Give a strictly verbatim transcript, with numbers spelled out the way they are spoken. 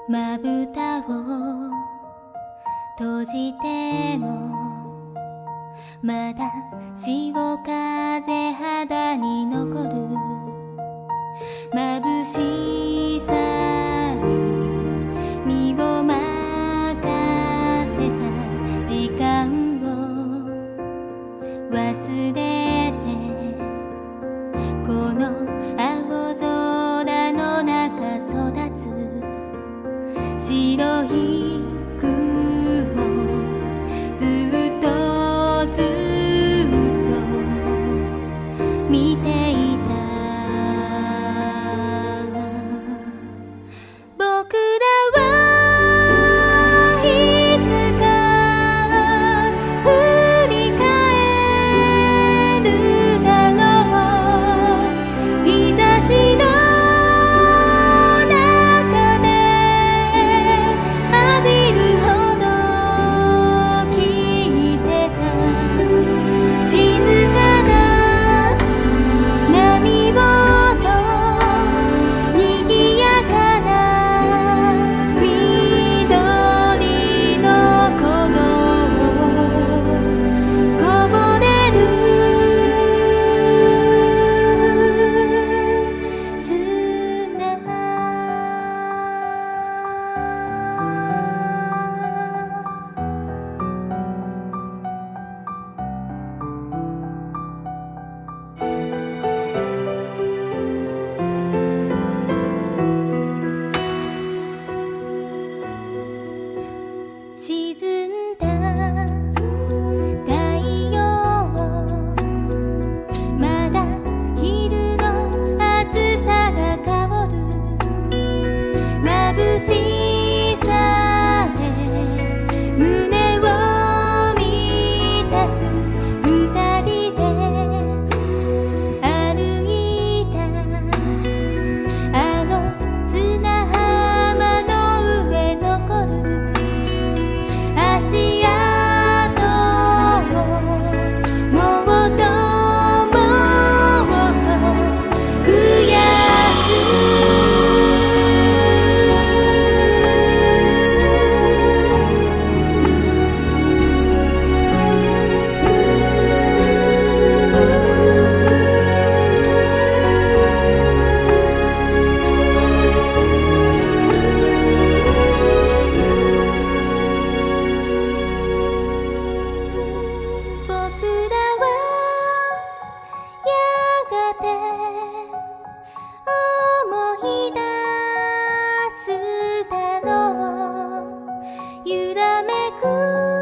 まぶたを閉じてもまだ潮風肌に残る眩しさに身を任せた時間を忘れてこの青空の中育つ白い雲ずっとずっと見ていた僕らはいつか振り返るだろう日差しの沈んだ太陽まだ昼の暑さが香る眩しさで胸を満たす二人で歩いたあの砂浜の上残る足跡をもっともっと増やす揺らめく